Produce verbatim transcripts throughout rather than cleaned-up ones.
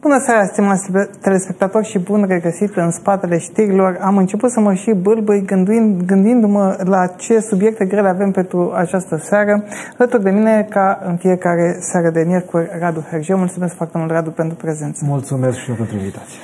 Bună seara, stimați telespectatori, și bun regăsit în spatele știrilor. Am început să mă și bâlbâi gândind, gândindu-mă la ce subiecte grele avem pentru această seară. Alături de mine, ca în fiecare seară de miercuri, Radu Hergeu. Mulțumesc foarte mult, Radu, pentru prezență. Mulțumesc și eu pentru invitație.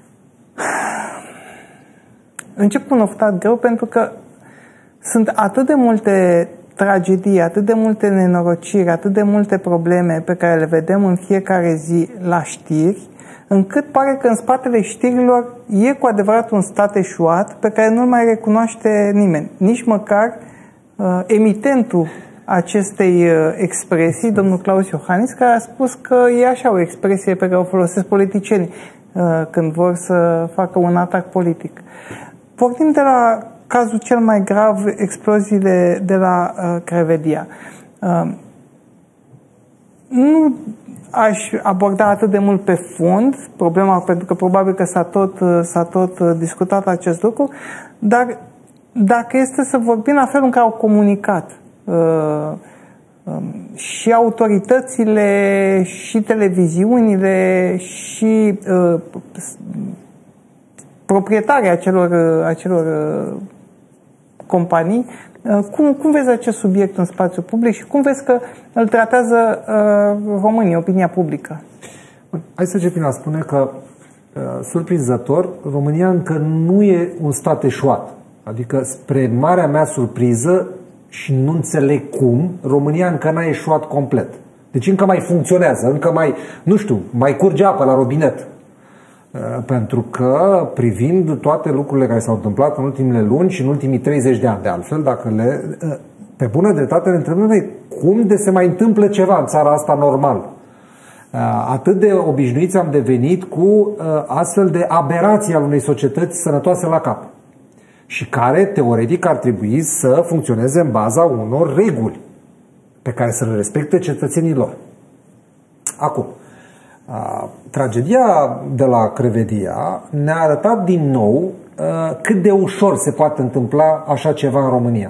Încep un oftat greu pentru că sunt atât de multe tragedii, atât de multe nenorociri, atât de multe probleme pe care le vedem în fiecare zi la știri, încât pare că în spatele știrilor e cu adevărat un stat eșuat pe care nu-l mai recunoaște nimeni. Nici măcar uh, emitentul acestei uh, expresii, domnul Claus Iohannis, care a spus că e așa o expresie pe care o folosesc politicienii uh, când vor să facă un atac politic. Pornim de la cazul cel mai grav, exploziile de la uh, Crevedia. Uh, nu aș aborda atât de mult pe fond problema, pentru că probabil că s-a tot, uh, s-a tot uh, discutat acest lucru, dar dacă este să vorbim la felul în care au comunicat uh, uh, și autoritățile, și televiziunile, și uh, proprietarii acelor, acelor companii, cum, cum vezi acest subiect în spațiu public și cum vezi că îl tratează uh, românii, opinia publică? Hai să încep prin a spune că, uh, surprinzător, România încă nu e un stat eșuat. Adică, spre marea mea surpriză, și nu înțeleg cum, România încă n-a eșuat complet. Deci încă mai funcționează, încă mai, nu știu, mai curge apă la robinet. Pentru că, privind toate lucrurile care s-au întâmplat în ultimele luni și în ultimii treizeci de ani, de altfel, dacă le, pe bună dreptate ne întrebăm noi, cum de se mai întâmplă ceva în țara asta normal? Atât de obișnuiți am devenit cu astfel de aberații al unei societăți sănătoase la cap și care, teoretic, ar trebui să funcționeze în baza unor reguli pe care să le respecte cetățenii lor. Acum, Uh, tragedia de la Crevedia ne-a arătat din nou uh, cât de ușor se poate întâmpla așa ceva în România.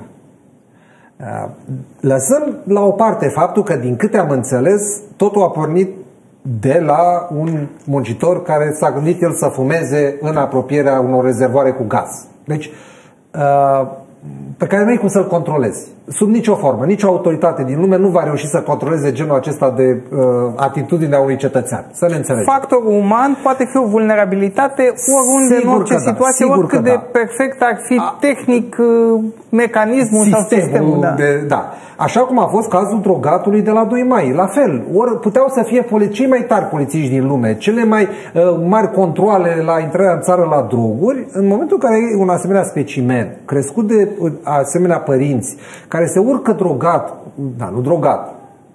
Uh, lăsăm la o parte faptul că, din câte am înțeles, totul a pornit de la un muncitor care s-a gândit el să fumeze în apropierea unor rezervoare cu gaz. Deci, uh, pe care nu ai cum să-l controlezi. Sub nicio formă, nicio autoritate din lume nu va reuși să controleze genul acesta de uh, atitudine a unui cetățean. Să ne înțelegem. Factorul uman poate fi o vulnerabilitate oriunde, sigur în orice situație, da, oricât de da. perfect ar fi a, tehnic uh, mecanismul sistemul sau sistemul. Da. De, da. Așa cum a fost cazul drogatului de la doi mai. La fel, ori puteau să fie cei mai tari polițiști din lume, cele mai uh, mari controale la intrarea în țară la droguri, în momentul în care e un asemenea specimen, crescut de uh, asemenea părinți, care se urcă drogat, da, nu drogat,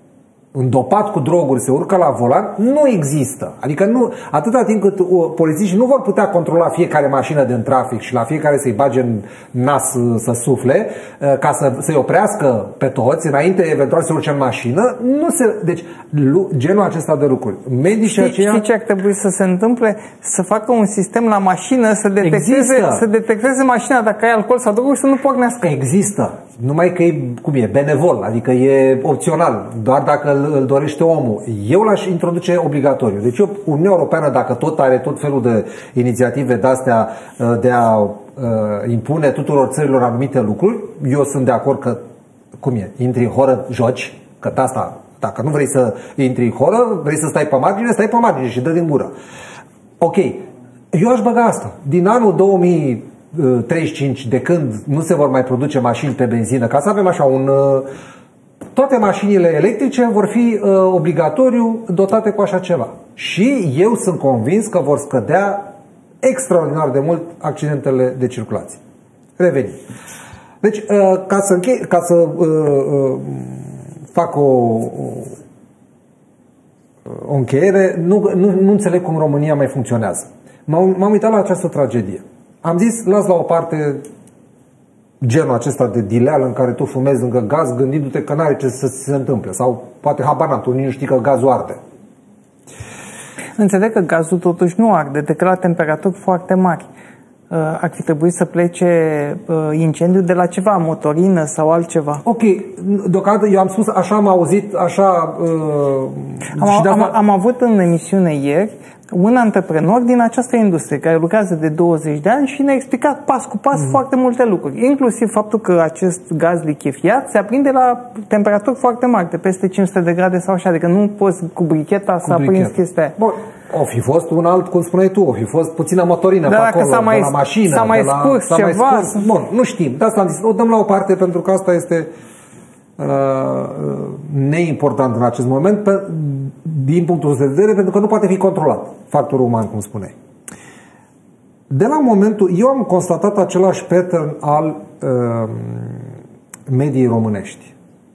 îndopat cu droguri, se urcă la volan, nu există. Adică nu, atâta timp cât o, polițiștii nu vor putea controla fiecare mașină din trafic și la fiecare să-i bage în nas să sufle, ca să, să-i oprească pe toți, înainte eventual să urce în mașină, nu se... Deci, genul acesta de lucruri. Medicii aceia... Știi ce ar trebui să se întâmple? Să facă un sistem la mașină, să detecteze, să detecteze mașina dacă ai alcool sau droguri, să nu pornească. Există. Numai că e, cum e, benevol, adică e opțional, doar dacă îl, îl dorește omul. Eu l-aș introduce obligatoriu. Deci eu, Uniunea Europeană, dacă tot are tot felul de inițiative de-astea de a uh, impune tuturor țărilor anumite lucruri, eu sunt de acord că, cum e, intri în horă, joci, că asta, dacă nu vrei să intri în horă, vrei să stai pe margine, stai pe margine și dă din gură. Ok, eu aș băga asta. Din anul două mii treizeci și cinci, de când nu se vor mai produce mașini pe benzină, ca să avem așa un... Toate mașinile electrice vor fi uh, obligatoriu dotate cu așa ceva. Și eu sunt convins că vor scădea extraordinar de mult accidentele de circulație. Revenim. Deci, uh, ca să, închei, ca să uh, uh, fac o, o, o încheiere, nu, nu, nu înțeleg cum România mai funcționează. M-am uitat la această tragedie. Am zis, las la o parte genul acesta de dileală în care tu fumezi lângă gaz gândindu-te că n-are ce să se întâmple. Sau poate habar n-am, tu nici nu știi că gazul arde. Înțeleg că gazul totuși nu arde, decât la temperaturi foarte mari. ar fi trebuit să plece incendiu de la ceva, motorină sau altceva. Ok, deocamdată eu am spus, așa am auzit, așa... Uh, am, și am, am avut în emisiune ieri un antreprenor din această industrie care lucrează de douăzeci de ani și ne-a explicat pas cu pas mm. foarte multe lucruri, inclusiv faptul că acest gaz lichefiat se aprinde la temperaturi foarte mari, de peste cinci sute de grade sau așa, adică nu poți cu bricheta cu să aprinzi chestia aia. Bun. O fi fost un alt, cum spuneai tu, o fi fost puțină motorină da, pe acolo, s-a mai, de la mașină, s-a mai spus la, ceva. Mai spus. Bun, nu știm. De asta am zis, o dăm la o parte pentru că asta este uh, neimportant în acest moment pe, din punctul de vedere, pentru că nu poate fi controlat factorul uman, cum spuneai. De la momentul, eu am constatat același pattern al uh, mediei românești.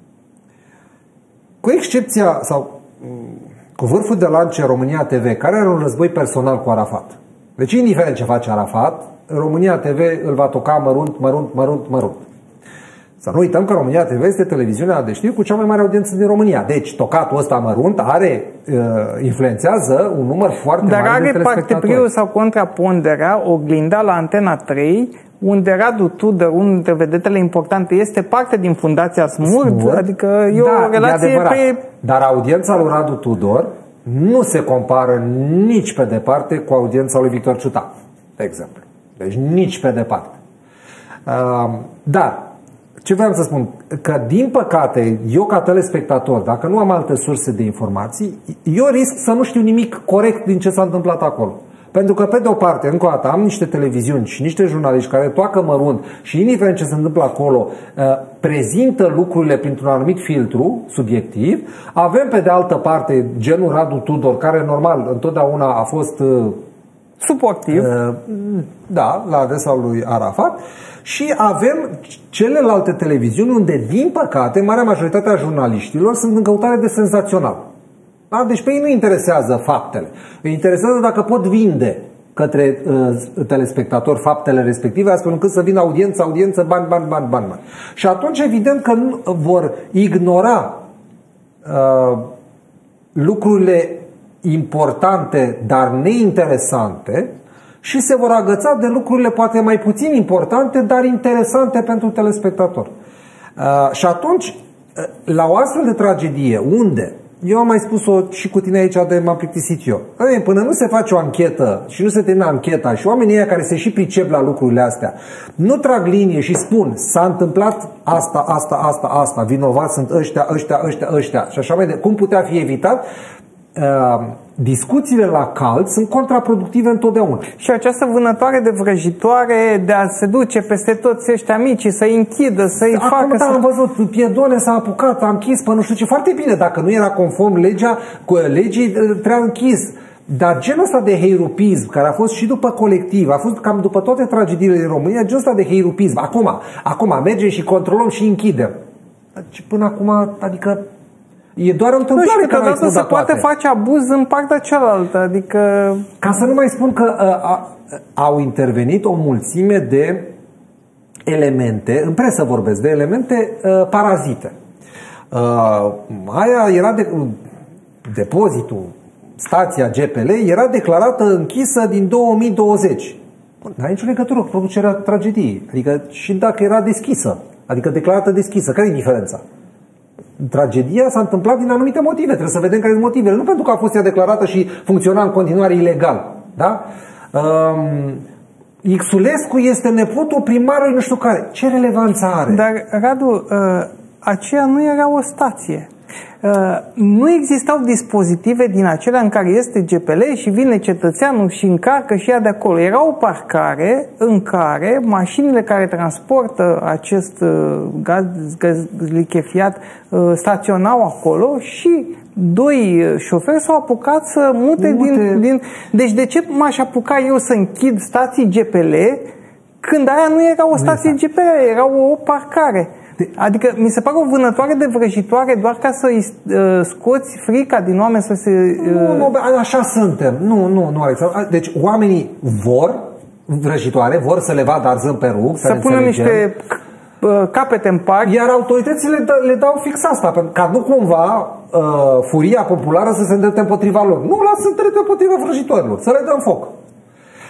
Cu excepția, sau cu vârful de lance România T V, care are un război personal cu Arafat. Deci, indiferent ce face Arafat, România T V îl va toca mărunt, mărunt, mărunt, mărunt. Să nu uităm că România T V este televiziunea de știri cu cea mai mare audiență din România. Deci, tocatul ăsta mărunt are, uh, influențează un număr foarte Dar mare de telespectatori. Dar are partepriul sau contraponderea, oglinda la Antena trei, unde Radu Tudor, unul dintre vedetele importante, este parte din Fundația Smurd, Smurd. Adică e da, o relație pe... Dar audiența lui Radu Tudor nu se compară nici pe departe cu audiența lui Victor Ciutat, de exemplu. Deci nici pe departe. Uh, dar, ce vreau să spun? Că, din păcate, eu ca telespectator, dacă nu am alte surse de informații, eu risc să nu știu nimic corect din ce s-a întâmplat acolo. Pentru că, pe de o parte, încă o dată, am niște televiziuni și niște jurnaliști care toacă mărunt și, indiferent ce se întâmplă acolo, prezintă lucrurile printr-un anumit filtru subiectiv. Avem, pe de altă parte, genul Radu Tudor, care, normal, întotdeauna a fost suportiv, da, la adresa lui Arafat. Și avem celelalte televiziuni unde, din păcate, marea majoritate a jurnaliștilor sunt în căutare de senzațional. Da? Deci pe ei nu interesează faptele. Îi interesează dacă pot vinde către uh, telespectatori faptele respective, astfel încât să vină audiență, audiență, bani, bani, bani, bani. Și atunci evident că nu vor ignora uh, lucrurile importante, dar neinteresante, și se vor agăța de lucrurile poate mai puțin importante, dar interesante pentru telespectator. Uh, și atunci, la o astfel de tragedie, unde eu am mai spus-o și cu tine aici de m-am plictisit eu. Până nu se face o anchetă și nu se termină ancheta și oamenii ăia care se și pricep la lucrurile astea nu trag linie și spun s-a întâmplat asta, asta, asta, asta, vinovați sunt ăștia, ăștia, ăștia, ăștia și așa mai de cum putea fi evitat, uh, discuțiile la cald sunt contraproductive întotdeauna. Și această vânătoare de vrăjitoare de a se duce peste toți ăștia mici, să-i închidă, să-i Acum, facă... Da, să... am văzut, Piedone s-a apucat, a închis pe nu știu ce, foarte bine, dacă nu era conform legea, cu legii trebuia închis. Dar genul ăsta de heirupism, care a fost și după colectiv, a fost cam după toate tragediile din România, genul ăsta de heirupism, acum, acum mergem și controlăm și închidem. Și până acum, adică e doar o întâmplare. Nu, și câteodată se poate face abuz în partea cealaltă, adică... Ca să nu mai spun că uh, a, au intervenit o mulțime de elemente, în presă vorbesc, de elemente uh, parazite. Uh, aia era de, uh, depozitul, stația G P L era declarată închisă din două mii douăzeci. N-are nicio legătură cu producerea tragediei. Adică și dacă era deschisă, adică declarată deschisă, care e diferența? Tragedia s-a întâmplat din anumite motive. Trebuie să vedem care sunt motivele. Nu pentru că a fost ea declarată și funcționa în continuare ilegal. Da? Um, Xulescu este nepotul primarului nu știu care. Ce relevanță are? Dar, Radu, uh, aceea nu era o stație. Uh, nu existau dispozitive din acelea în care este G P L și vine cetățeanul și încarcă și ia de acolo. Era o parcare în care mașinile care transportă acest uh, gaz, gaz lichefiat uh, staționau acolo și doi șoferi s-au apucat să mute, mute. Din, din... Deci de ce m-aș apuca eu să închid stații G P L când aia nu era o stație G P L, era o parcare? Adică mi se pare o vânătoare de vrăjitoare doar ca să-i uh, scoți frica din oameni să se... Uh... Nu, nu, așa suntem. Nu, nu, nu, Alexandru. Deci oamenii vor vrăjitoare, vor să le vadă arzând pe rug, să, să pună niște uh, capete în parc. Iar autoritățile le, le dau fix asta, ca nu cumva uh, furia populară să se îndrepte împotriva lor. Nu, lasă să se îndrepte împotriva vrăjitorilor, să le dăm foc.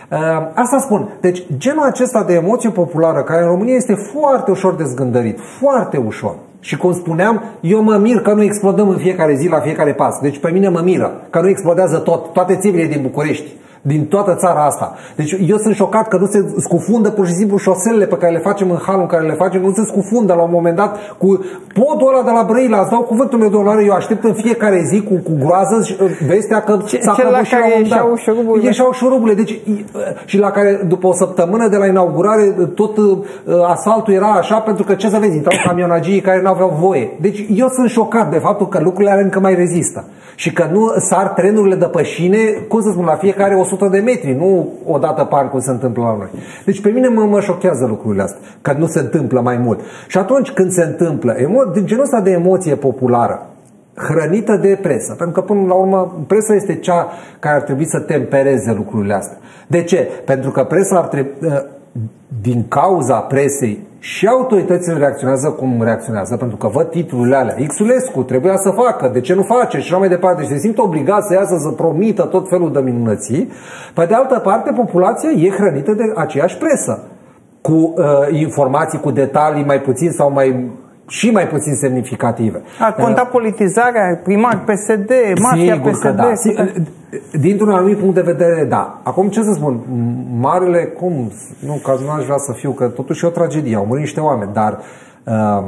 Asta spun. Deci, genul acesta de emoție populară, care în România este foarte ușor de zgândărit, foarte ușor. Și cum spuneam, eu mă mir că nu explodăm în fiecare zi la fiecare pas. Deci pe mine mă miră că nu explodează tot, toate țevile din București, din toată țara asta. Deci eu sunt șocat că nu se scufundă pur și simplu șoselele pe care le facem în halul în care le facem, nu se scufundă la un moment dat cu podul ăla de la Brăila. Îți dau cuvântul meu de onoare, eu aștept în fiecare zi cu, cu groază vestea că s-a prăbușit la un moment dat. Ieșeau șuruburile. Deci, și la care după o săptămână de la inaugurare tot uh, asfaltul era așa, pentru că ce să vezi, intrau camionagii care nu aveau voie. Deci eu sunt șocat de faptul că lucrurile încă mai rezistă. Și că nu sar trenurile de pășine, cum să spun, la fiecare o sută de metri, nu o dată pe an cum se întâmplă la noi. Deci pe mine mă, mă șochează lucrurile astea, că nu se întâmplă mai mult. Și atunci când se întâmplă, emo- genul ăsta de emoție populară, hrănită de presă, pentru că până la urmă presa este cea care ar trebui să tempereze lucrurile astea. De ce? Pentru că presa ar trebui, din cauza presei, și autoritățile reacționează cum reacționează, pentru că văd titlurile alea. Xulescu trebuia să facă, de ce nu face? Și așa mai departe. Și se simt obligat să iasă să promită tot felul de minunății. Pe de altă parte, populația e hrănită de aceeași presă, cu uh, informații, cu detalii mai puțin sau mai și mai puțin semnificative. A conta politizarea, primar P S D, mafia Sigur P S D. Că da. Dintr-un anumit punct de vedere, da. Acum, ce să spun, marele, cum, nu, că nu aș vrea să fiu, că totuși e o tragedie, au murit niște oameni, dar um,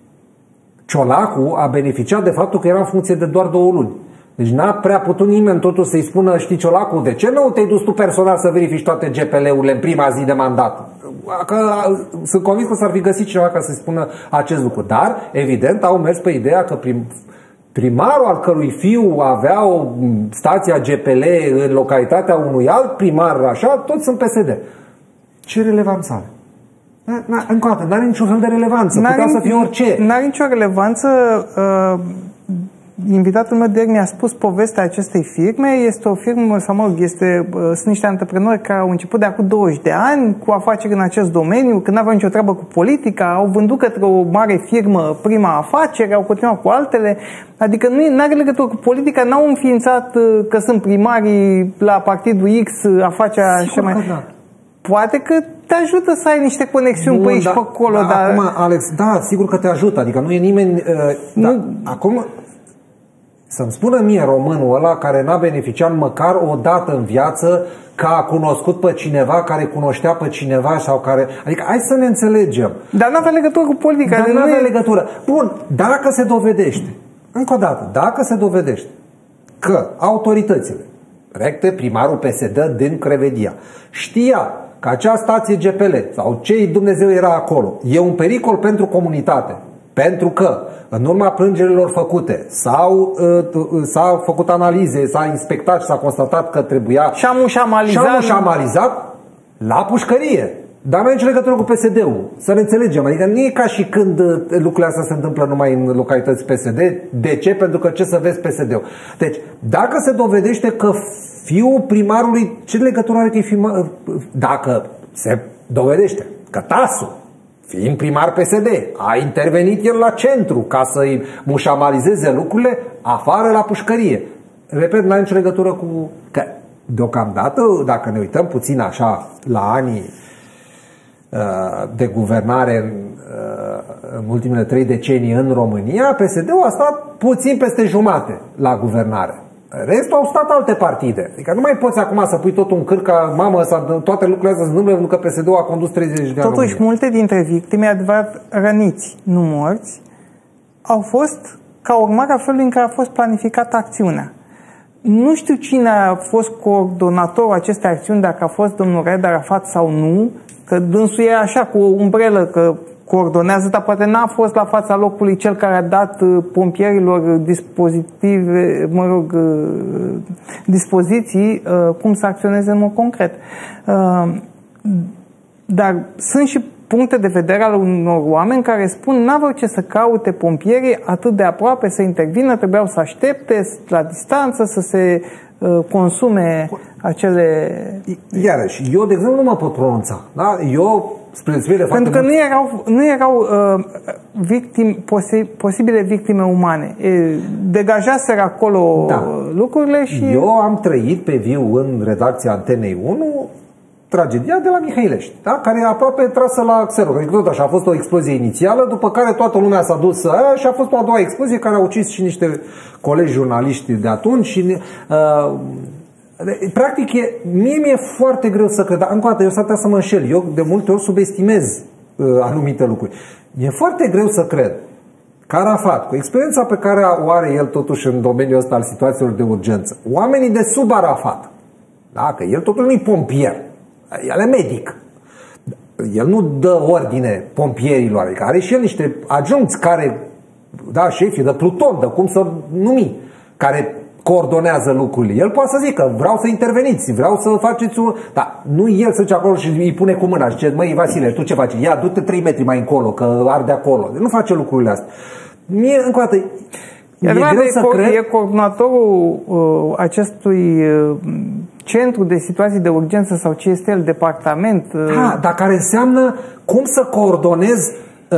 Ciolacu a beneficiat de faptul că era în funcție de doar două luni. Deci n-a prea putut nimeni totul să-i spună, știi, Ciolacu, de ce nu te-ai dus tu personal să verifici toate G P L-urile în prima zi de mandat? Că, sunt convins că s-ar fi găsit cineva ca să-i spună acest lucru. Dar, evident, au mers pe ideea că prim, primarul al cărui fiu avea o stație G P L în localitatea unui alt primar, așa, toți sunt P S D. Ce relevanță are? Încă o dată, n-are niciun fel de relevanță. Putea să fie orice. N-are nicio relevanță. Uh, invitatul meu de ieri mi-a spus povestea acestei firme. Este o firmă, sau mă rog, este, uh, sunt niște antreprenori care au început de acum douăzeci de ani cu afaceri în acest domeniu, când n-aveau nicio treabă cu politica, au vândut către o mare firmă prima afacere, au continuat cu altele. Adică nu are legătură cu politica, n-au înființat uh, că sunt primarii la partidul X, afacerea așa mai... Da. Poate că te ajută să ai niște conexiuni nu, pe aici, da, pe acolo. Da, dar... Acum, Alex, da, sigur că te ajută. Adică nu e nimeni... Uh, nu... da, acum, să-mi spună mie românul ăla care n-a beneficiat măcar o dată în viață că a cunoscut pe cineva care cunoștea pe cineva sau care... Adică hai să ne înțelegem. Dar n-avea legătură cu politica. Dar nu avea e... legătură. Bun, dacă se dovedește, încă o dată, dacă se dovedește că autoritățile, recte primarul P S D din Crevedia, știa că acea stație G P L sau ce Dumnezeu era acolo e un pericol pentru comunitate, pentru că în urma plângerilor făcute s-au, uh, s-au făcut analize, s-a inspectat și s-a constatat că trebuia și am ușamalizat, și am ușamalizat la pușcărie. Dar nu are nicio legătură cu P S D-ul. Să ne înțelegem. Adică nu e ca și când lucrurile astea se întâmplă numai în localități P S D. De ce? Pentru că ce să vezi P S D-ul. Deci, dacă se dovedește că fiul primarului, ce legătură are că e fiul, dacă se dovedește că tasul, fiind primar P S D, a intervenit el la centru ca să-i mușamalizeze lucrurile, afară la pușcărie. Repet, nu are nicio legătură cu... Că deocamdată, dacă ne uităm puțin așa la anii de guvernare în, în ultimele trei decenii în România, P S D-ul a stat puțin peste jumate la guvernare. Restul au stat alte partide. Adică nu mai poți acum să pui tot un câr ca mamă, toate lucrurile astea se întâmplă pentru că P S D-ul a condus treizeci de ani. Totuși, multe dintre victime, adevărat răniți, nu morți, au fost ca urmare a felului în care a fost planificată acțiunea. Nu știu cine a fost coordonatorul acestei acțiuni, dacă a fost domnul Raed Arafat sau nu, că dânsul e așa cu o umbrelă că coordonează, dar poate n-a fost la fața locului cel care a dat pompierilor dispozitive, mă rog, dispoziții cum să acționeze în mod concret. Dar sunt și puncte de vedere ale unor oameni care spun n-aveau ce să caute pompierii atât de aproape să intervină, trebuiau să aștepte la distanță să se consume acele... Iarăși, eu de exemplu nu mă pot pronunța. Da? Eu, spre de pentru că nu erau, nu erau uh, victime, posi, posibile victime umane. E, degajaseră acolo da. lucrurile și... Eu am trăit pe viu în redacția Antenei unu tragedia de la Mihăilești, da? Care e aproape trasă la Xerox. Adică tot așa, a fost o explozie inițială, după care toată lumea s-a dus aia și a fost o a doua explozie care a ucis și niște colegi jurnaliști de atunci. Și, uh, practic, e, mie mi-e foarte greu să cred, dar încă o dată, eu s-ar putea să mă înșel. Eu de multe ori subestimez uh, anumite lucruri. E foarte greu să cred că Arafat, cu experiența pe care o are el totuși în domeniul ăsta al situațiilor de urgență, oamenii de sub Arafat, da? Că el totuși nu e pompier, el e medic. El nu dă ordine pompierilor, adică are și el niște adjuncți care, da, șefii de pluton, de cum să numi, care coordonează lucrurile. El poate să zică, vreau să interveniți, vreau să faceți un... Dar nu el să duce acolo și îi pune cu mâna și zice, măi, Vasile, tu ce faci? Ia, du-te trei metri mai încolo, că arde acolo. Nu face lucrurile astea. Mie, încă o dată, e, e greu să co- cred... E coordonatorul uh, acestui uh, centru de situații de urgență sau ce este el, departament. Uh... Da, dar care înseamnă cum să coordonezi uh,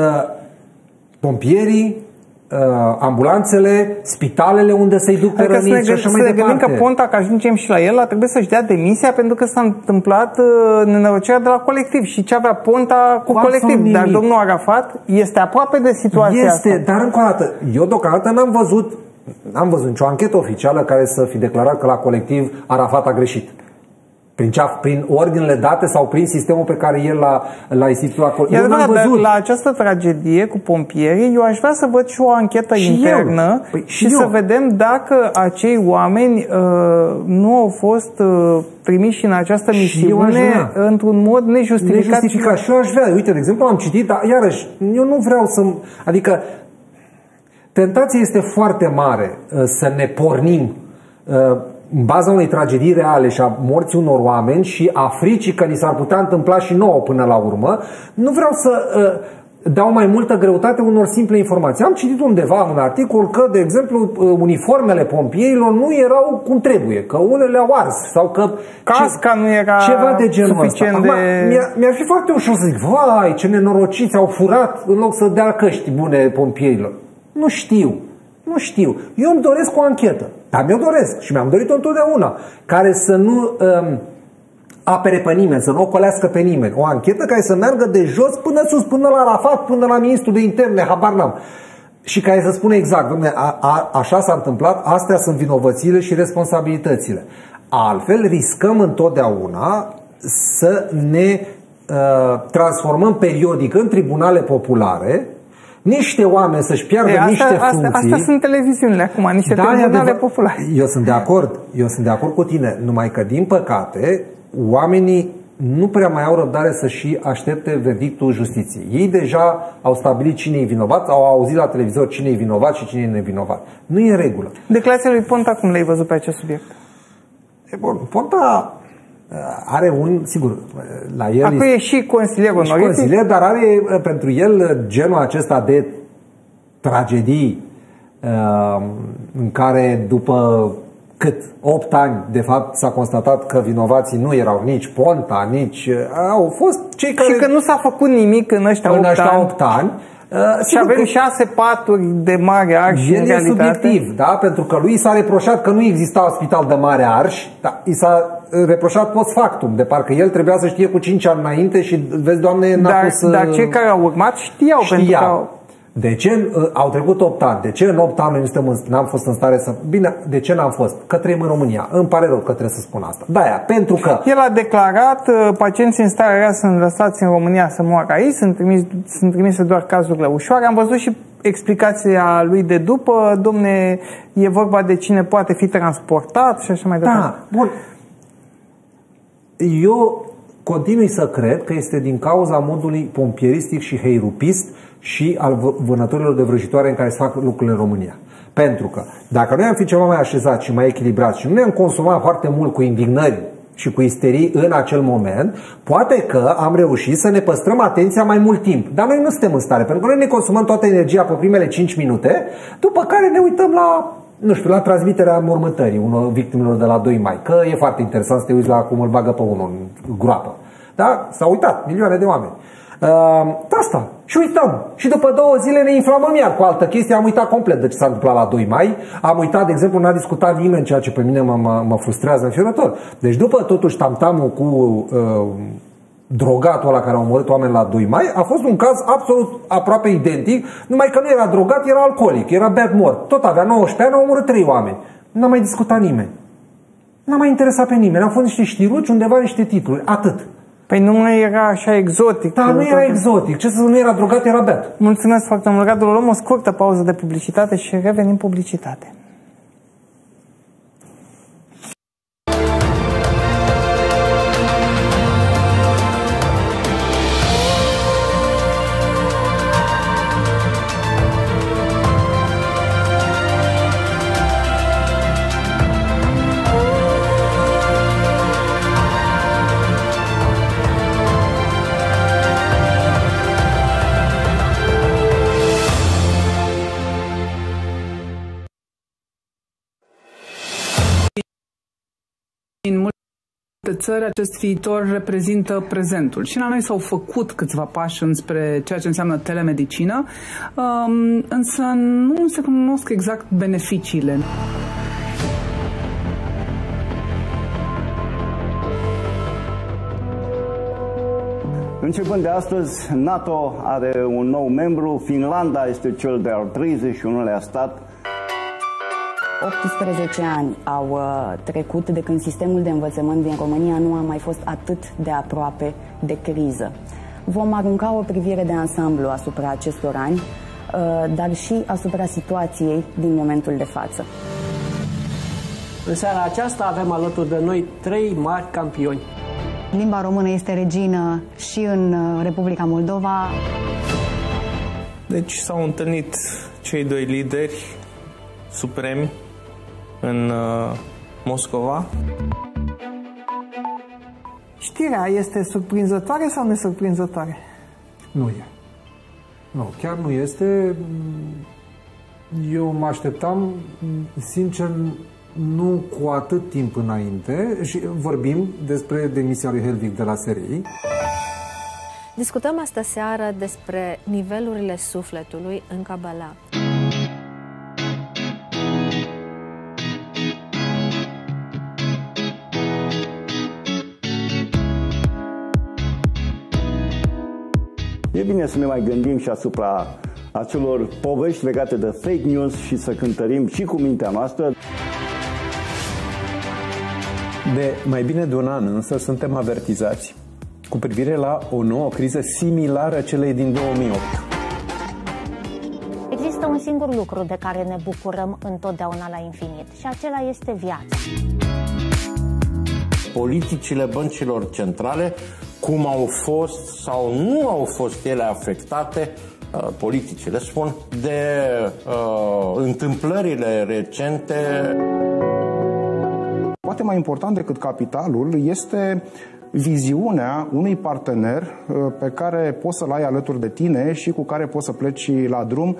pompierii, Uh, ambulanțele, spitalele unde să-i duc pe adică răniți și așa mai departe. Să ne gândim că Ponta, că ajungem și la el, a trebuit să-și dea demisia pentru că s-a întâmplat uh, nenorocirea de la colectiv și ce avea Ponta cu colectiv. Nimic. Dar domnul Arafat este aproape de situația este, asta. Dar încă o dată, eu deocamdată n-am văzut n-am văzut nicio anchetă oficială care să fi declarat că la colectiv Arafat a greșit. Prin, cea, prin ordinele date sau prin sistemul pe care el l-a, l-a instituit acolo. Eu n-am văzut. La această tragedie cu pompierii, eu aș vrea să văd și o anchetă și internă păi, și, și să vedem dacă acei oameni uh, nu au fost uh, trimiși în această misiune într-un mod nejustificat. Nejustificat. Și eu aș vrea. Uite, de exemplu, am citit, dar iarăși, eu nu vreau să... Adică, tentația este foarte mare uh, să ne pornim uh, în baza unei tragedii reale și a morții unor oameni și a fricii că ni s-ar putea întâmpla și nouă până la urmă, nu vreau să uh, dau mai multă greutate unor simple informații. Am citit undeva un articol că, de exemplu, uniformele pompierilor nu erau cum trebuie, că unele au ars sau că casca ce, nu era ceva de genul suficient ăsta. de... Mi-ar, mi-ar fi foarte ușor să zic, vai, ce nenorociți, au furat în loc să dea căști bune pompierilor. Nu știu. Nu știu. Eu îmi doresc o anchetă. Dar mi-o doresc și mi-am dorit-o întotdeauna. Care să nu um, apere pe nimeni, să nu ocolească pe nimeni. O anchetă care să meargă de jos până sus, până la Arafat, până la ministrul de interne, habar n-am. Și care să spună exact, dom'le, a, a, așa s-a întâmplat, astea sunt vinovățile și responsabilitățile. Altfel riscăm întotdeauna să ne uh, transformăm periodic în tribunale populare, niște oameni să-și piardă e, asta, niște funcții. Astea asta sunt televiziunile acum, niște da, tribunale populare. Eu sunt de acord, eu sunt de acord cu tine, numai că din păcate oamenii nu prea mai au răbdare să și aștepte verdictul justiției. Ei deja au stabilit cine e vinovat, au auzit la televizor cine e vinovat și cine e nevinovat. Nu e în regulă. Declarația lui Ponta, cum le-ai văzut pe acest subiect? E bun, Ponta are un, sigur, la el acum e și consilier onorific, consilier, dar are pentru el genul acesta de tragedii în care după cât opt ani, de fapt, s-a constatat că vinovații nu erau nici Ponta, nici... Au fost cei care... Și că nu s-a făcut nimic în ăștia opt ani. Uh, și avem șase paturi de mare arș în realitate. El e subiectiv, da? Pentru că lui s-a reproșat că nu exista spital de mare arș, da? I s-a reproșat post factum, de parcă el trebuia să știe cu cinci ani înainte și, vezi, Doamne, n-a dar, pus... Dar cei care au urmat știau, știau. pentru că... De ce au trecut opt ani? De ce în opt ani nu suntem în, n-am fost în stare să... Bine, de ce n-am fost? Că trăim în România. Îmi pare rău că trebuie să spun asta. De-aia, pentru că... El a declarat, pacienții în stare rea sunt lăsați în România să moară aici, sunt, trimis, sunt trimise doar cazurile ușoare. Am văzut și explicația lui de după, domne, e vorba de cine poate fi transportat și așa mai departe. Da, bun. Eu continui să cred că este din cauza modului pompieristic și heirupist și al vânătorilor de vrăjitoare în care se fac lucrurile în România. Pentru că dacă noi am fi ceva mai așezat și mai echilibrat și nu ne-am consumat foarte mult cu indignări și cu isterii în acel moment, poate că am reușit să ne păstrăm atenția mai mult timp. Dar noi nu suntem în stare, pentru că noi ne consumăm toată energia pe primele cinci minute, după care ne uităm la, nu știu, la transmiterea mormântării unor victimelor de la doi mai. Că e foarte interesant să te uiți la cum îl bagă pe unul în groapă. Da? S-au uitat milioane de oameni. De asta. Și uităm. Și după două zile ne inflamăm iar cu altă chestie. Am uitat complet de ce s-a întâmplat la doi mai. Am uitat, de exemplu, n-a discutat nimeni, ceea ce pe mine mă, mă, mă frustrează înfiorător. Deci după totuși tamtamul cu uh, drogatul ăla care a omorât oameni la doi mai, a fost un caz absolut aproape identic, numai că nu era drogat, era alcoolic, era bad mort. Tot avea nouăsprezece ani, a omorât trei oameni. N-a mai discutat nimeni. N-a mai interesat pe nimeni. Au fost niște știruci, undeva niște titluri. Atât. Păi nu mai era așa exotic. Da, nu era exotic. Ce să nu era drogat, era beat. Mulțumesc foarte mult, Radu. Luăm o scurtă pauză de publicitate și revenim publicitate. În multe țări, acest viitor reprezintă prezentul. Și la noi s-au făcut câțiva pași înspre ceea ce înseamnă telemedicină, însă nu se cunosc exact beneficiile. Începând de astăzi, NATO are un nou membru, Finlanda este cel de-al treizeci și unulea stat. optsprezece ani au uh, trecut de când sistemul de învățământ din România nu a mai fost atât de aproape de criză. Vom arunca o privire de ansamblu asupra acestor ani, uh, dar și asupra situației din momentul de față. În seara aceasta avem alături de noi trei mari campioni. Limba română este regină și în Republica Moldova. Deci s-au întâlnit cei doi lideri supremi în uh, Moscova. Știrea este surprinzătoare sau nesurprinzătoare? Nu e. Nu, chiar nu este. Eu mă așteptam, sincer, nu cu atât timp înainte, și vorbim despre demisia lui Helvig de la S R I. Discutăm astă seară despre nivelurile sufletului în Kabbalah. E bine să ne mai gândim și asupra acelor povești legate de fake news și să cântărim și cu mintea noastră. De mai bine de un an însă suntem avertizați cu privire la o nouă criză similară celei din două mii opt. Există un singur lucru de care ne bucurăm întotdeauna la infinit și acela este viața. Politicile băncilor centrale, cum au fost sau nu au fost ele afectate, politicile spun, de uh, întâmplările recente. Poate mai important decât capitalul este viziunea unui partener pe care poți să-l ai alături de tine și cu care poți să pleci la drum.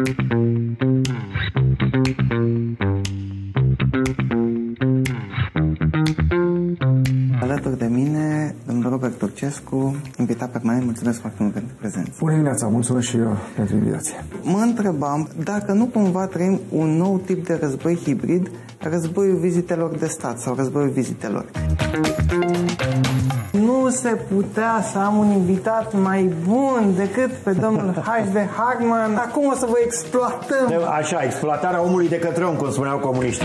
Alături de mine, domnul Robert Turcescu, invitat permanent, mulțumesc foarte mult pentru prezență. Bună dimineața, mulțumesc și eu pentru invitație. Mă întrebam dacă nu cumva trăim un nou tip de război hibrid, războiul vizitelor de stat sau războiul vizitelor. Nu se putea să am un invitat mai bun decât pe domnul H D Hartman. Acum o să vă exploatăm. Așa, exploatarea omului de către om, cum spuneau comuniștii.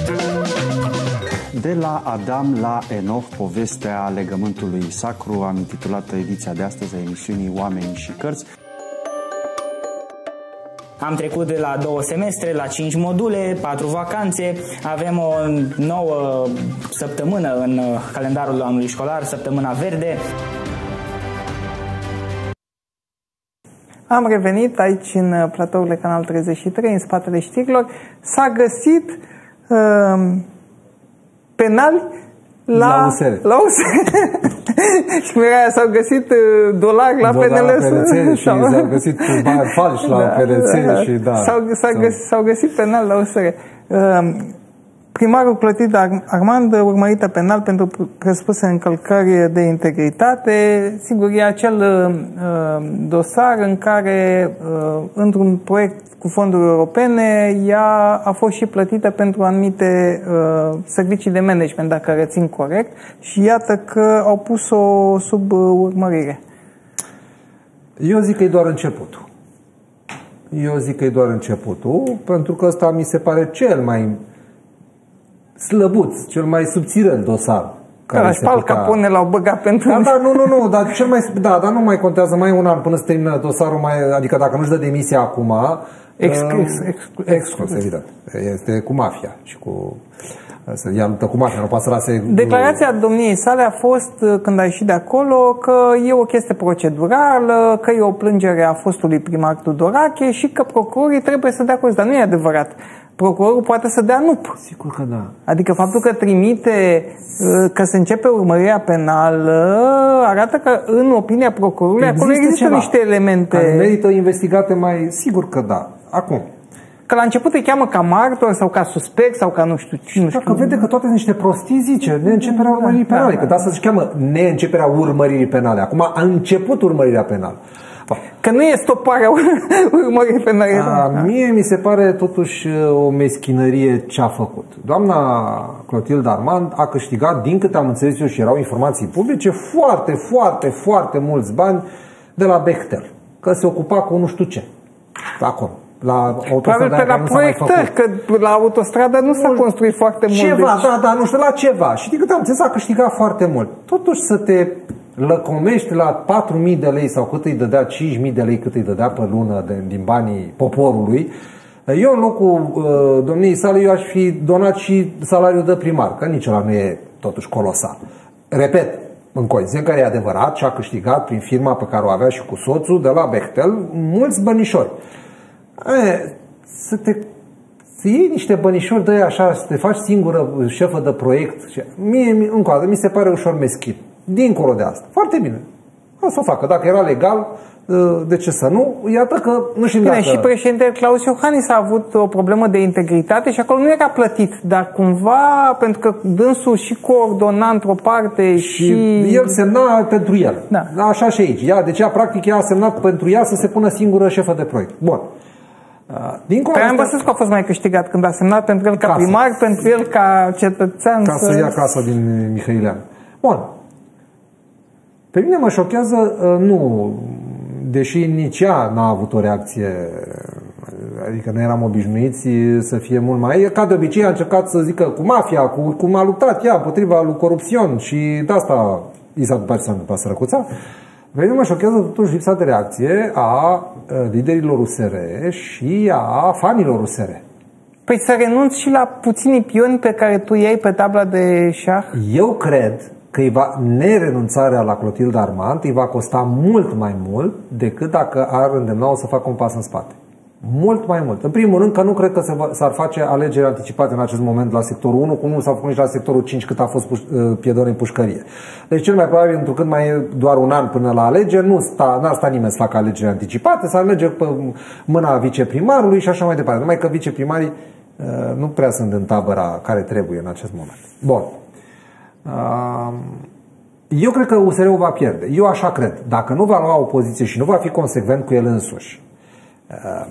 De la Adam la Enoch, povestea legământului sacru, am intitulat ediția de astăzi a emisiunii Oameni și Cărți. Am trecut de la două semestre la cinci module, patru vacanțe, avem o nouă săptămână în calendarul anului școlar, săptămâna verde. Am revenit aici în platourile Canal treizeci și trei, în spatele știrilor. S-a găsit uh, penali la, la U S R. La U S R. Și pe aia s-au găsit dolari la P N L S. Și s-au găsit bani falși la P N L S și da. S-au, s-au, găsit, s-au găsit penali la U S R. Uh, primarul Clotilde Armand, urmărită penal pentru presupuse încălcări de integritate. Sigur, e acel uh, dosar în care, uh, într-un proiect cu fonduri europene, ea a fost și plătită pentru anumite uh, servicii de management, dacă rețin corect, și iată că au pus-o sub uh, urmărire. Eu zic că e doar începutul. Eu zic că e doar începutul, pentru că ăsta mi se pare cel mai slăbuț, cel mai subțirel dosar. Da, și Al Capone l-au băgat pentru... Da, da, nu, nu, nu, dar cel mai... Da, dar nu mai contează, mai un an până se termină dosarul, mai, adică dacă nu-și dă demisia acum... Exclus, exclus, exclus, evident. Este cu mafia și cu... Ea luptă cu mafia, nu poate să lase... Declarația domniei sale a fost, când a ieșit de acolo, că e o chestie procedurală, că e o plângere a fostului primar Tudorache și că procurorii trebuie să dea curs. Dar nu e adevărat. Procurorul poate să dea nup. Sigur că da. Adică faptul că trimite, că se începe urmărirea penală, arată că, în opinia procurorului, acolo există ceva niște elemente... care merită investigate mai... Sigur că da. Acum... Că la început îi cheamă ca martor sau ca suspect sau ca nu știu ce. Nu știu. Dacă vede că toate niște prostii, zice neînceperea urmăririi penale. Da, da. Că de asta se cheamă neînceperea urmăririi penale. Acum a început urmărirea penală. Că nu e stoparea urmăririi penale. A, mie mi se pare totuși o meschinărie ce a făcut. Doamna Clotilde Armand a câștigat, din câte am înțeles eu și erau informații publice, foarte, foarte, foarte mulți bani de la Bechtel. Că se ocupa cu nu știu ce. Acolo. La autostrada, pe la proiectări, că la autostradă nu s-a construit foarte mult. Ceva, deci... da, da, nu știu, la ceva. Și din câte am înțeles, a câștigat foarte mult. Totuși să te lăcomești la patru mii de lei sau cât îi dădea, cinci mii de lei cât îi dădea pe lună de, din banii poporului, eu în locul uh, domniei sale, eu aș fi donat și salariul de primar, că nici ăla nu e totuși colosal. Repet, în condiții în care e adevărat și a câștigat prin firma pe care o avea și cu soțul de la Bechtel mulți bănișori. E, să te să iei niște bănișori de aia așa, să te faci singură șefă de proiect, mie, încă o dată, mi se pare ușor meschin. Dincolo de asta. Foarte bine. O să o facă. Dacă era legal, de ce să nu? Iată că nu știm dacă... Și președintele Claus Iohannis a avut o problemă de integritate și acolo nu era plătit, dar cumva, pentru că dânsul și coordona într-o parte și... și... el semna pentru el. Da. Așa și aici. Ea, deci ea, practic, ea a semnat pentru ea să se pună singură șefă de proiect. Bun. Traian Băsescu a fost mai câștigat când a semnat pentru el ca casa. primar, pentru el ca cetățean. Ca să, să ia casa din Mihăilean. Bun. Pe mine mă șochează, nu, deși nici ea n-a avut o reacție, adică noi eram obișnuiți să fie mult mai... Ca de obicei a încercat să zică cu mafia, cu cum a luptat ea împotriva lui corupțion și de asta i s-a după ce s-a întâmplat sărăcuța. Pe mine mă șochează totuși lipsa de reacție a liderilor U S R și a fanilor U S R. Păi să renunți și la puținii pioni pe care tu iei pe tabla de șah? Eu cred că îi va, nerenunțarea la Clotilde Armand îi va costa mult mai mult decât dacă ar îndemna-o să facă un pas în spate. Mult mai mult. În primul rând că nu cred că s-ar face alegeri anticipate în acest moment la sectorul unu, cum nu s-a făcut nici la sectorul cinci cât a fost piedone în pușcărie. Deci cel mai probabil, întrucât mai e doar un an până la alegeri, nu sta, n-ar sta nimeni să facă alegeri anticipate, să alege pe mâna viceprimarului și așa mai departe. Numai că viceprimarii uh, nu prea sunt în tabăra care trebuie în acest moment. Bun. Uh, eu cred că U S R-ul va pierde. Eu așa cred. Dacă nu va lua o poziție și nu va fi consecvent cu el însuși, uh,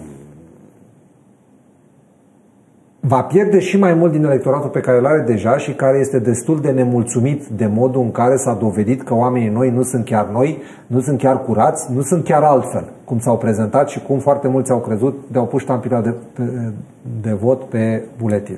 va pierde și mai mult din electoratul pe care îl are deja și care este destul de nemulțumit de modul în care s-a dovedit că oamenii noi nu sunt chiar noi, nu sunt chiar curați, nu sunt chiar altfel, cum s-au prezentat și cum foarte mulți au crezut de au pus ștampila de, de vot pe buletin.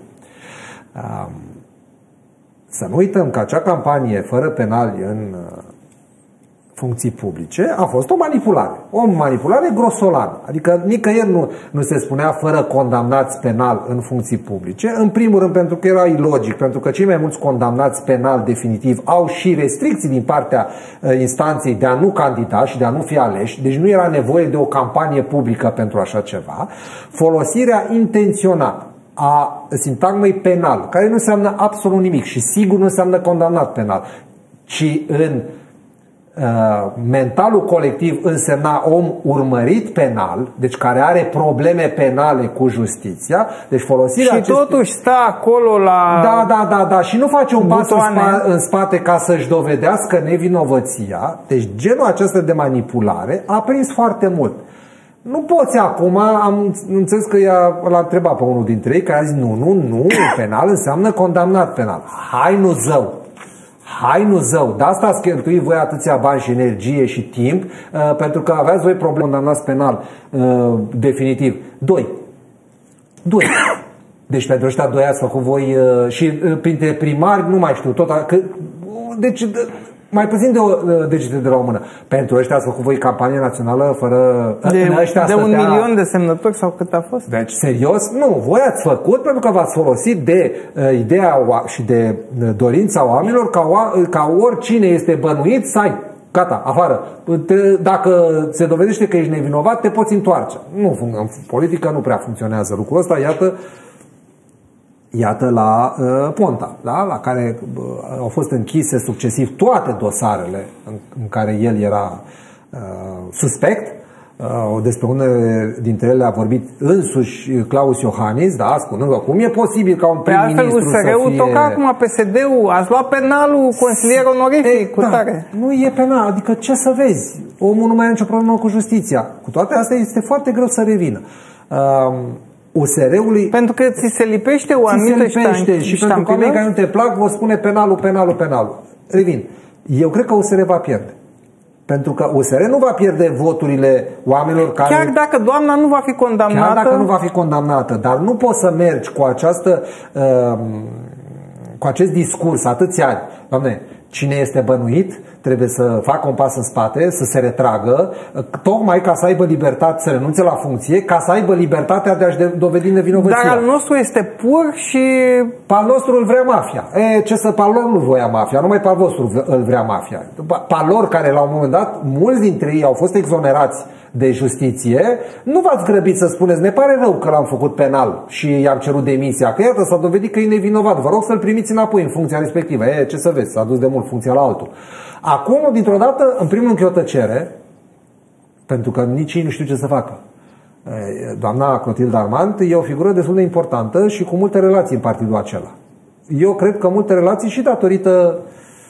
Să nu uităm că acea campanie fără penali în funcții publice a fost o manipulare. O manipulare grosolană. Adică nicăieri nu, nu se spunea fără condamnați penal în funcții publice. În primul rând pentru că era ilogic, pentru că cei mai mulți condamnați penal definitiv au și restricții din partea uh, instanței de a nu candida și de a nu fi aleși. Deci nu era nevoie de o campanie publică pentru așa ceva. Folosirea intenționată a sintagmei penal, care nu înseamnă absolut nimic și sigur nu înseamnă condamnat penal, ci în mentalul colectiv însemna om urmărit penal, deci care are probleme penale cu justiția, deci folosirea și acestui... totuși stă acolo la Da, da, da, da, și nu face un pas în, butoane. spa, în spate ca să-și dovedească nevinovăția. Deci genul acesta de manipulare a prins foarte mult. Nu poți acum, am înțeles că ea l-a întrebat pe unul dintre ei, care a zis nu, nu, nu, penal înseamnă condamnat penal. Hai nu zău! Hai nu zău, de asta ați cheltuit voi atâția bani și energie și timp, uh, pentru că aveați voi probleme condamnați penal uh, definitiv. Doi. Doi. Deci pentru ăștia doi ați făcut voi uh, și uh, printre primari, nu mai știu, tot, că, deci uh, mai puțin de o uh, degete de la o mână. Pentru ăștia ați făcut voi campanie națională fără... De, ăștia de un stătea... milion de semnături sau cât a fost? Deci, serios? Nu, voi ați făcut pentru că v-ați folosit de uh, ideea și de uh, dorința oamenilor ca, o, ca oricine este bănuit să ai, gata, afară. Te, dacă se dovedește că ești nevinovat, te poți întoarce. Nu, în politică nu prea funcționează lucrul ăsta, iată Iată la uh, Ponta, da? La care uh, au fost închise succesiv toate dosarele în, în care el era uh, suspect. Uh, despre unele dintre ele a vorbit însuși Claus Iohannis, da, spunând că cum e posibil ca un prim-ministru să fie... Pe altfel, U S R-ul toca acum P S D-ul, ați luat penalul consilier onorific, cu da, tare. Nu e penal, adică ce să vezi? Omul nu mai are nicio problemă cu justiția. Cu toate astea este foarte greu să revină. Uh, U S R-ului... Pentru că ți se lipește o anumită ștampilă. Și pentru că oamenii care nu te plac vă spune penalul, penalul, penalul. Revin. Eu cred că U S R va pierde. Pentru că U S R nu va pierde voturile oamenilor care... Chiar dacă doamna nu va fi condamnată... Chiar dacă nu va fi condamnată, dar nu poți să mergi cu această... Uh, cu acest discurs atâția ani. Doamne, cine este bănuit trebuie să facă un pas în spate, să se retragă, tocmai ca să aibă libertate, să renunțe la funcție, ca să aibă libertatea de a-și dovedi nevinovăția. Dar al nostru este pur și... Pe al nostru îl vrea mafia. E, ce să, pe al lor nu voia mafia, numai pe al vostru îl vrea mafia. Pe al lor, care la un moment dat, mulți dintre ei au fost exonerați de justiție, nu v-ați grăbit să spuneți, ne pare rău că l-am făcut penal și i-am cerut demisia, că iată, s-a dovedit că e nevinovat, vă rog să-l primiți înapoi în funcția respectivă. E, ce să vezi, s-a dus de mult funcția la altul. Acum, dintr-o dată, în primul rând, e o tăcere, pentru că nici ei nu știu ce să facă. Doamna Clotilde Armand e o figură destul de importantă și cu multe relații în partidul acela. Eu cred că multe relații și datorită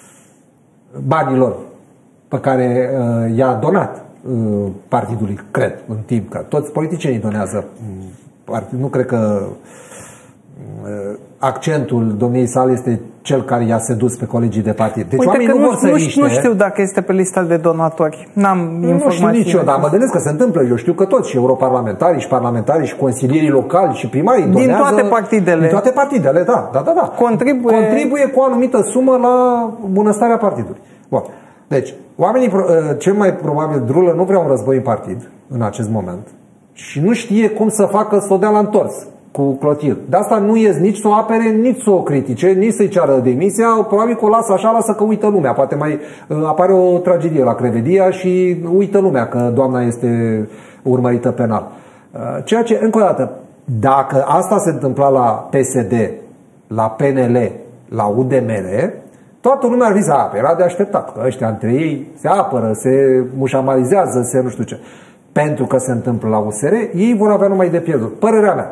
banilor pe care uh, i-a donat uh, partidului, cred, în timp, că toți politicienii donează partid. Nu cred că uh, accentul domniei sale este cel care i-a sedus pe colegii de partid. Deci uite oamenii că nu, nu, vor să nu, riște. nu știu dacă este pe lista de donatori. N-am informații. Nu știu nici eu, dar mă gândesc că se întâmplă. Eu știu că toți, și europarlamentarii, și parlamentarii, și consilierii locali, și primarii din donează, toate partidele. Din toate partidele, da. da, da, da. Contribuie... Contribuie cu o anumită sumă la bunăstarea partidului. Bun. Deci, oamenii, cel mai probabil, Drulă nu vrea un război în partid în acest moment și nu știe cum să facă să o dea la întors cu Clotilde. De asta nu ies nici să o apere, nici să o critique, nici să-i ceară demisia, probabil că o lasă așa, lasă că uită lumea. Poate mai apare o tragedie la Crevedia și uită lumea că doamna este urmărită penal. Ceea ce, încă o dată, dacă asta se întâmpla la P S D, la P N L, la U D M R, toată lumea ar fi să apere, era de așteptat, că ăștia între ei se apără, se mușamalizează, se nu știu ce. Pentru că se întâmplă la U S R, ei vor avea numai de pierdut. Părerea mea.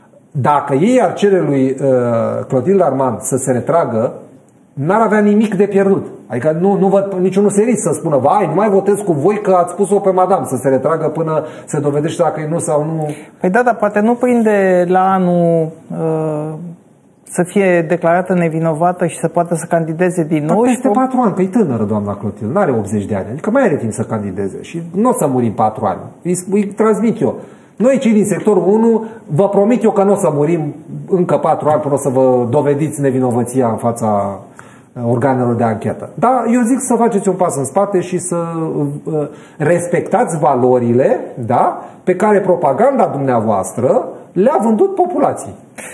Dacă ei ar cere lui uh, Clotilde Armand să se retragă, n-ar avea nimic de pierdut. Adică nu, nu văd niciunul serist să spună, vai, nu mai votez cu voi că ați pus-o pe madame să se retragă până se dovedește dacă e nu sau nu. Păi da, dar poate nu prinde la anul uh, să fie declarată nevinovată și să poată să candideze din nou. Peste și patru ani, că e tânără doamna Clotilde, n-are optzeci de ani, adică mai are timp să candideze și nu o să muri în patru ani. Îi, îi transmit eu. Noi, cei din sectorul unu, vă promit eu că nu o să murim încă patru ani până o să vă dovediți nevinovăția în fața organelor de anchetă. Dar eu zic să faceți un pas în spate și să uh, respectați valorile, da, pe care propaganda dumneavoastră le-a vândut populației.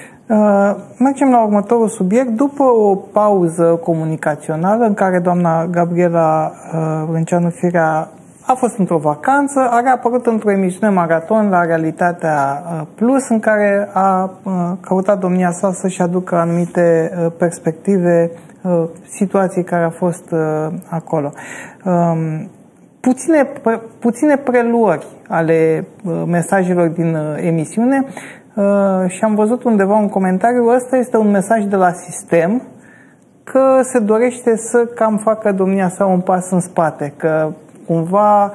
Uh, mergem la următorul subiect. După o pauză comunicațională în care doamna Gabriela uh, Rânceanu Firea a fost într-o vacanță, a reapărut într-o emisiune maraton la Realitatea Plus, în care a căutat domnia sa să-și aducă anumite perspective situației care a fost acolo. Puține, puține preluări ale mesajelor din emisiune și am văzut undeva un comentariu, ăsta este un mesaj de la sistem că se dorește să cam facă domnia sa un pas în spate, că cumva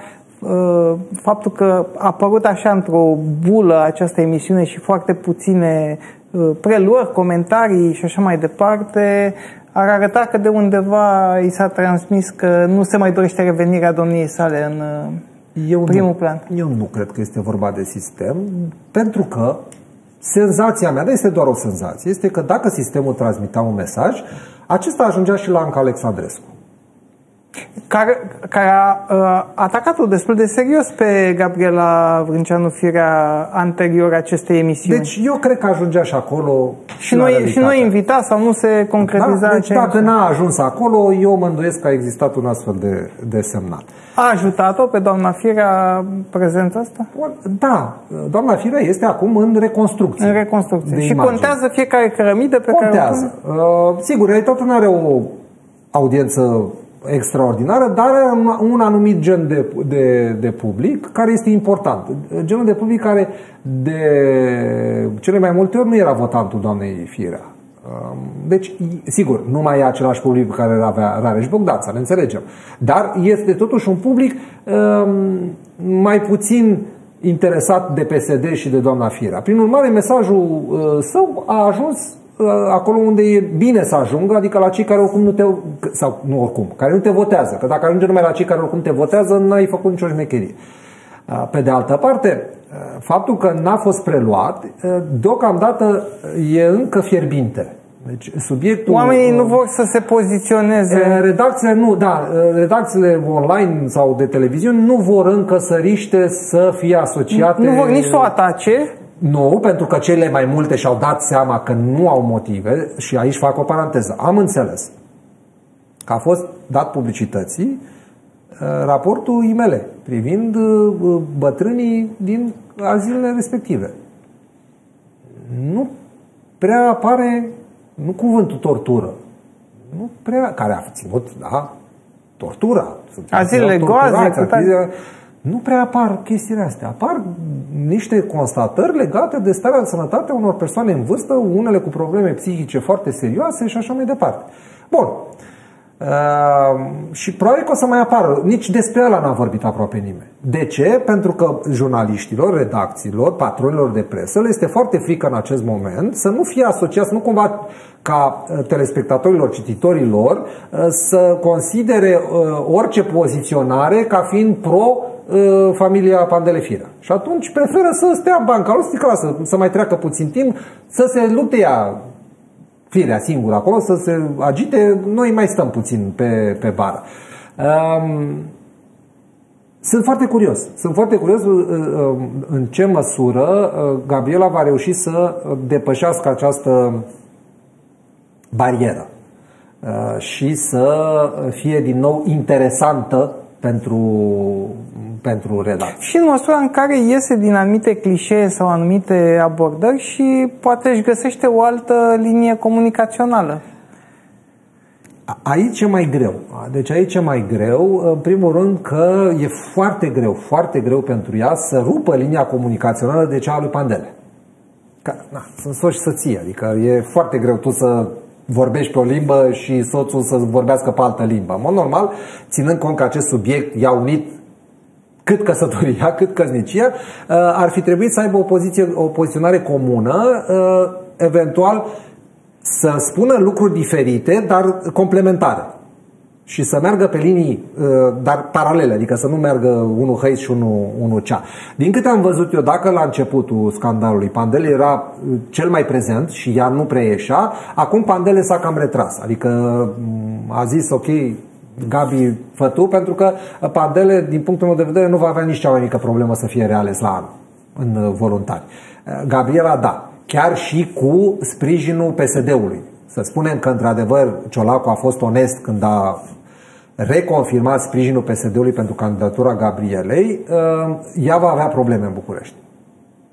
faptul că a apărut așa într-o bulă această emisiune și foarte puține preluări, comentarii și așa mai departe, ar arăta că de undeva i s-a transmis că nu se mai dorește revenirea domniei sale în eu primul nu, plan. Eu nu cred că este vorba de sistem, pentru că senzația mea, dar este doar o senzație, este că dacă sistemul transmitea un mesaj, acesta ajungea și la Anca Alexandrescu, care, care a uh, atacat-o destul de serios pe Gabriela Vrânceanu Firea anterior acestei emisiuni. Deci eu cred că ajungea și acolo și, și, noi, și noi invita sau nu se concretiza. Da? Deci dacă n-a ajuns acolo, eu mă îndoiesc că a existat un astfel de, de semnal. A ajutat-o pe doamna Firea prezența asta? Da, doamna Firea este acum în reconstrucție. În reconstrucție. Și imagine. Contează fiecare cărămidă pe contează. care o uh, Sigur, realitatea nu are o audiență extraordinară, dar are un, un anumit gen de, de, de public care este important. Genul de public care de cele mai multe ori nu era votantul doamnei Firea. Deci, sigur, nu mai e același public pe care îl avea Rareș Bogdan, să ne înțelegem. Dar este totuși un public um, mai puțin interesat de P S D și de doamna Firea. Prin urmare, mesajul uh, său a ajuns acolo unde e bine să ajungă, adică la cei care oricum nu te, sau nu oricum, care nu te votează, că dacă ajunge numai la cei care oricum te votează, n-ai făcut nicio șmecherie. Pe de altă parte, faptul că n-a fost preluat, deocamdată e încă fierbinte. Deci subiectul... Oamenii nu vor să se poziționeze. Redacțiile nu, da, redacțiile online sau de televiziune nu vor încă să riște să fie asociate... Nu vor nici să o atace. Nu, pentru că cele mai multe și-au dat seama că nu au motive și aici fac o paranteză. Am înțeles că a fost dat publicității raportul I M L privind bătrânii din azilele respective. Nu prea apare, nu cuvântul tortură, nu prea, care a ținut, da, tortura. Azilele goaze, nu prea apar chestiile astea. Apar niște constatări legate de starea de sănătate a unor persoane în vârstă, unele cu probleme psihice foarte serioase și așa mai departe. Bun. Uh, și probabil că o să mai apară. Nici despre ăla n-a vorbit aproape nimeni. De ce? Pentru că jurnaliștilor, redacțiilor, patronilor de presă le este foarte frică în acest moment să nu fie asociați, nu cumva ca telespectatorilor, cititorilor, uh, să considere uh, orice poziționare ca fiind pro familia Pandele Firea. Și atunci preferă să stea în banca lui, să, să mai treacă puțin timp, să se lupte ea Firea singură acolo, să se agite, noi mai stăm puțin pe, pe bară. Um, sunt foarte curios. Sunt foarte curios în ce măsură Gabriela va reuși să depășească această barieră și să fie din nou interesantă pentru, pentru redacție. Și în măsura în care iese din anumite clișee sau anumite abordări și poate își găsește o altă linie comunicațională. Aici e mai greu. Deci aici e mai greu, în primul rând că e foarte greu, foarte greu pentru ea să rupă linia comunicațională de cea a lui Pandele. Că, na, sunt soț și soție, adică e foarte greu tu să vorbești pe o limbă și soțul să vorbească pe altă limbă. În mod normal, ținând cont că acest subiect i-a unit cât căsătoria, cât căsnicia, ar fi trebuit să aibă o, poziție, o poziționare comună, eventual să spună lucruri diferite, dar complementare. Și să meargă pe linii, dar paralele, adică să nu meargă unul hăiț și unul, unul cea. Din câte am văzut eu, dacă la începutul scandalului Pandele era cel mai prezent și ea nu prea ieșea, acum Pandele s-a cam retras. Adică a zis, ok, Gabi, fă tu, pentru că Pandele, din punctul meu de vedere, nu va avea nici cea mai mică problemă să fie reales la anul în voluntari. Gabriela, da, chiar și cu sprijinul P S D-ului. Să spunem că, într-adevăr, Ciolacu a fost onest când a reconfirmat sprijinul P S D-ului pentru candidatura Gabrielei, ea va avea probleme în București.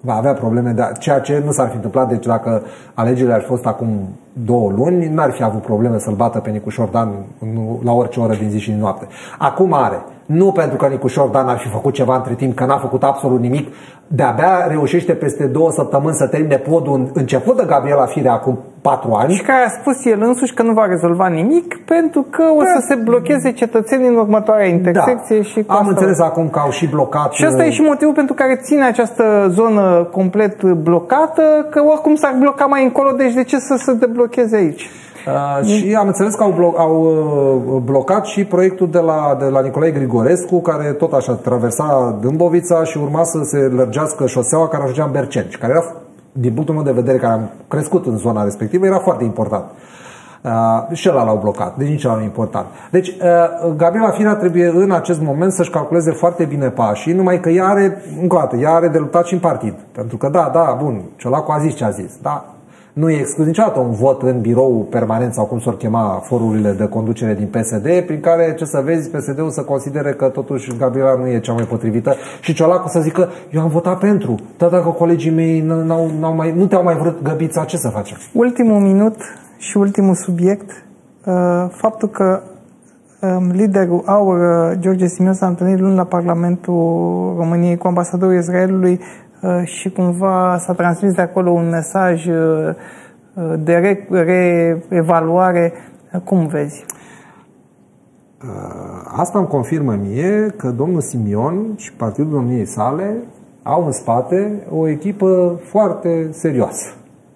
va avea probleme, de ceea ce nu s-ar fi întâmplat, deci dacă alegerile ar fi fost acum două luni, n-ar fi avut probleme să-l bată pe Nicușor Dan la orice oră din zi și din noapte. Acum are. Nu pentru că Nicușor Dan ar fi făcut ceva între timp, că n-a făcut absolut nimic. De-abia reușește peste două săptămâni să termine podul început de Gabriela Firea acum patru ani. Și care a spus el însuși că nu va rezolva nimic pentru că o să se blocheze cetățenii în următoarea intersecție. Da. Și am înțeles acum că au și blocat. Și asta e și motivul pentru care ține această zonă complet blocată, că oricum s-ar bloca mai încolo, deci de ce să se deblocheze aici? Uh, și am înțeles că au, blo- au uh, blocat și proiectul de la, de la Nicolae Grigorescu, care tot așa traversa Dâmbovița și urma să se lărgească șoseaua care ajungea în Berceni, care era, din punctul meu de vedere, care am crescut în zona respectivă, era foarte important. Uh, și ăla l-au blocat, deci nici ăla nu e important. Deci uh, Gabriela Firea trebuie în acest moment să-și calculeze foarte bine pașii, numai că ea are, încă o dată, ea are de luptat și în partid. Pentru că da, da, bun, Ciolacu a zis ce a zis, da. Nu e exclus niciodată un vot în birou permanent sau cum s-or chema forurile de conducere din P S D, prin care, ce să vezi, P S D-ul să considere că totuși Gabriela nu e cea mai potrivită și Ciolacu să zică, eu am votat pentru, dar dacă colegii mei n-au, n-au mai, nu te-au mai vrut Găbița, ce să facem? Ultimul minut și ultimul subiect, faptul că liderul AUR, George Simion, s-a întâlnit luni la Parlamentul României cu ambasadorul Israelului și cumva s-a transmis de acolo un mesaj de reevaluare. Cum vezi? Asta îmi confirmă mie că domnul Simion și partidul domniei sale au în spate o echipă foarte serioasă,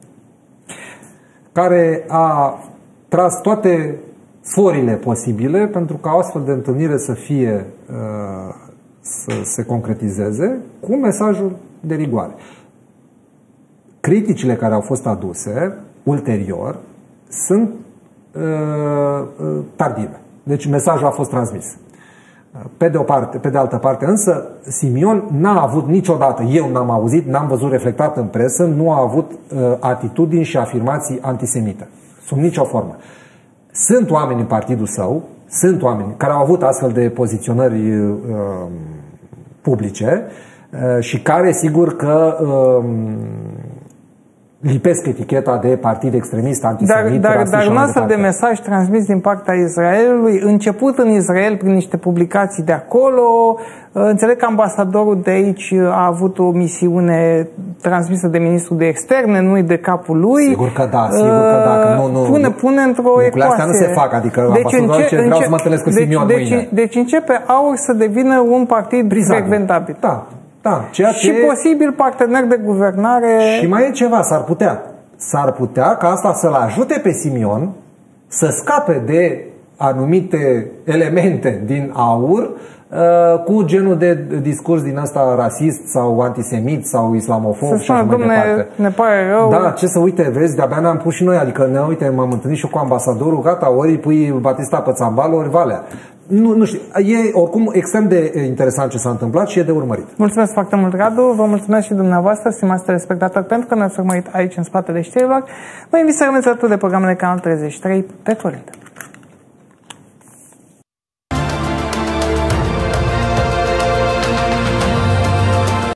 care a tras toate sforile posibile pentru ca o astfel de întâlnire să fie să se concretizeze cu mesajul de rigoare. Criticile care au fost aduse ulterior sunt uh, tardive. Deci mesajul a fost transmis. Pe de o parte, pe de altă parte, însă, Simion n-a avut niciodată, eu n-am auzit, n-am văzut reflectat în presă, nu a avut uh, atitudini și afirmații antisemite. Sub nicio formă. Sunt oameni în partidul său, sunt oameni care au avut astfel de poziționări uh, publice uh, și care, sigur că uh, lipesc eticheta de partid extremist, antisemit, dar, dar, dar un astfel de mesaj transmis din partea Israelului, început în Israel prin niște publicații de acolo. Înțeleg că ambasadorul de aici a avut o misiune transmisă de ministrul de externe, nu de capul lui. Sigur că da, sigur că da, că nu, nu, pune, pune într-o ecuație. Astea nu se fac, adică deci ambasadorul ce vreau să mă întâlnesc cu Simion deci, mâine. Deci începe AUR să devină un partid frecventabil. Da. Da, ceea ce... Și posibil partener de guvernare. Și mai e ceva, s-ar putea. S-ar putea ca asta să-l ajute pe Simion să scape de anumite elemente din AUR uh, cu genul de discurs din ăsta rasist sau antisemit sau islamofob să și așa mai departe. Ne pare rău. Da, ce să uite, vezi, de-abia ne-am pus și noi, adică ne uite, m-am întâlnit și cu ambasadorul, gata, ori îi pui Batista pe țambal, ori Valea. Nu, nu știu, e oricum extrem de interesant ce s-a întâmplat și e de urmărit. Mulțumesc foarte mult, Radu, vă mulțumesc și dumneavoastră, stimați telespectatori, pentru că ne-ați urmărit aici în spatele știrilor. Vă invit să rămâneți alături de programele Canal treizeci și trei pe curând.